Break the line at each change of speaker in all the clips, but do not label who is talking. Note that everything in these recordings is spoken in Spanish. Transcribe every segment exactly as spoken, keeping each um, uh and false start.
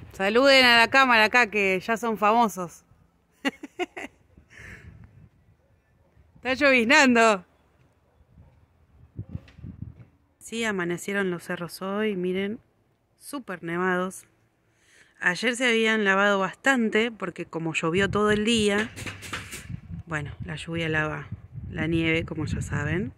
Saluden a la cámara acá que ya son famosos. Está lloviznando. Sí, amanecieron los cerros hoy, miren, súper nevados. Ayer se habían lavado bastante porque como llovió todo el día, bueno, la lluvia lava la nieve, como ya saben.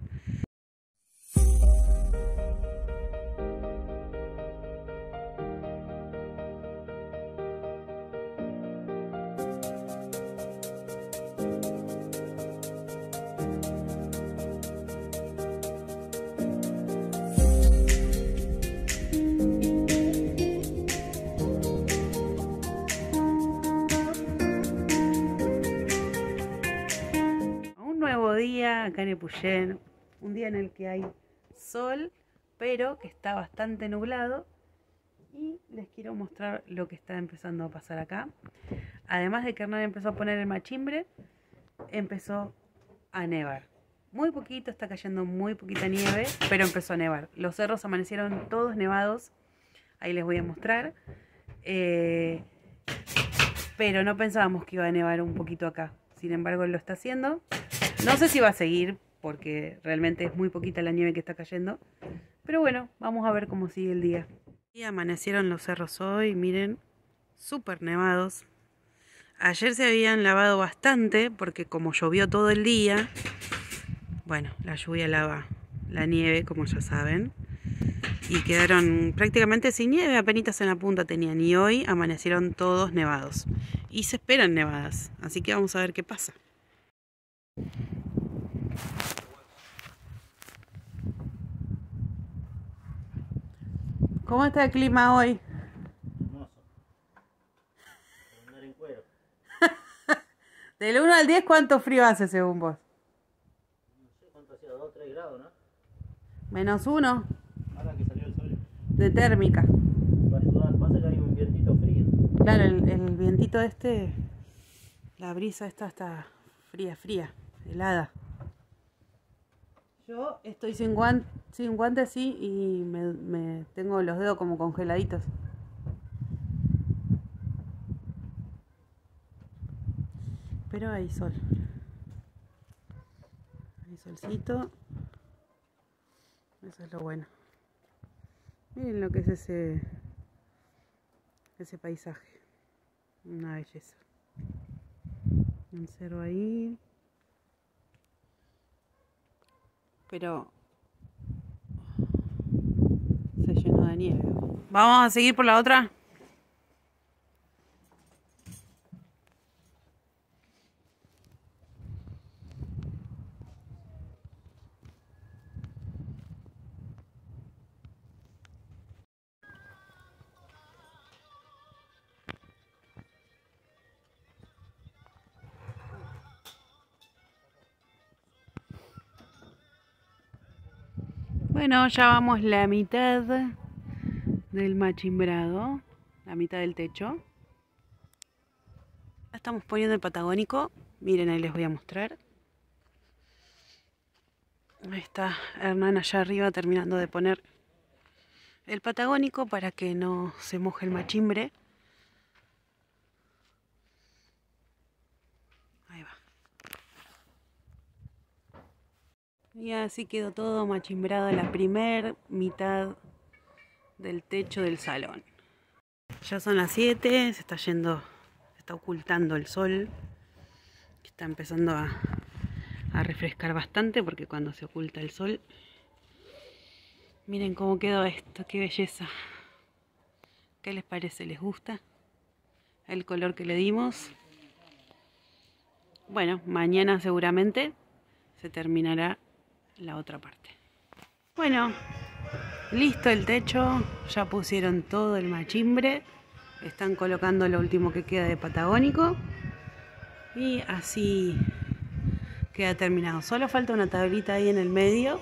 Día acá en Epuyén, un día en el que hay sol, pero que está bastante nublado, y les quiero mostrar lo que está empezando a pasar acá. Además de que Hernán empezó a poner el machimbre, empezó a nevar. Muy poquito, está cayendo muy poquita nieve, pero empezó a nevar. Los cerros amanecieron todos nevados, ahí les voy a mostrar, eh, pero no pensábamos que iba a nevar un poquito acá. Sin embargo, lo está haciendo. No sé si va a seguir, porque realmente es muy poquita la nieve que está cayendo. Pero bueno, vamos a ver cómo sigue el día. Y amanecieron los cerros hoy, miren, súper nevados. Ayer se habían lavado bastante, porque como llovió todo el día, bueno, la lluvia lava la nieve, como ya saben. Y quedaron prácticamente sin nieve, apenitas en la punta tenían. Y hoy amanecieron todos nevados. Y se esperan nevadas, así que vamos a ver qué pasa. ¿Cómo está el clima hoy?
Hermoso. Para andar en cuero.
Del uno al diez, ¿cuánto frío hace según vos?
No sé cuánto hacía, dos o tres grados, ¿no?
Menos uno.
Ahora que salió el sol.
De térmica.
Va a ayudar, pasa que hay un vientito frío.
Claro, el, el vientito este, la brisa esta está fría, fría, helada. Yo estoy sin guantes, sin guantes sí, y me, me tengo los dedos como congeladitos. Pero hay sol. Hay solcito. Eso es lo bueno. Miren lo que es ese, ese paisaje. Una belleza. Un cerro ahí. Pero se llenó de nieve. ¿Vamos a seguir por la otra? Bueno, ya vamos la mitad del machimbrado, la mitad del techo. Estamos poniendo el patagónico, miren, ahí les voy a mostrar. Ahí está Hernán allá arriba terminando de poner el patagónico para que no se moje el machimbre. Ahí va. Y así quedó todo machimbrado en la primer mitad del techo del salón. Ya son las siete, se está yendo, se está ocultando el sol. Está empezando a, a refrescar bastante porque cuando se oculta el sol... Miren cómo quedó esto, qué belleza. ¿Qué les parece? ¿Les gusta el color que le dimos? Bueno, mañana seguramente se terminará la otra parte. Bueno, listo el techo, ya pusieron todo el machimbre, están colocando lo último que queda de patagónico y así queda terminado. Solo falta una tablita ahí en el medio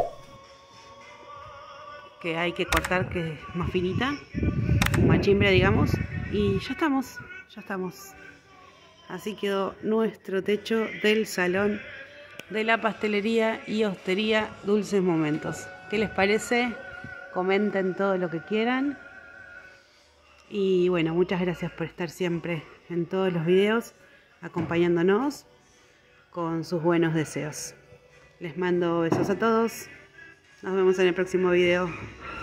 que hay que cortar, que es más finita, un machimbre digamos, y ya estamos, ya estamos. Así quedó nuestro techo del salón de la pastelería y hostería Dulces Momentos. ¿Qué les parece? Comenten todo lo que quieran Y bueno, muchas gracias por estar siempre en todos los videos, acompañándonos con sus buenos deseos. Les mando besos a todos. Nos vemos en el próximo video.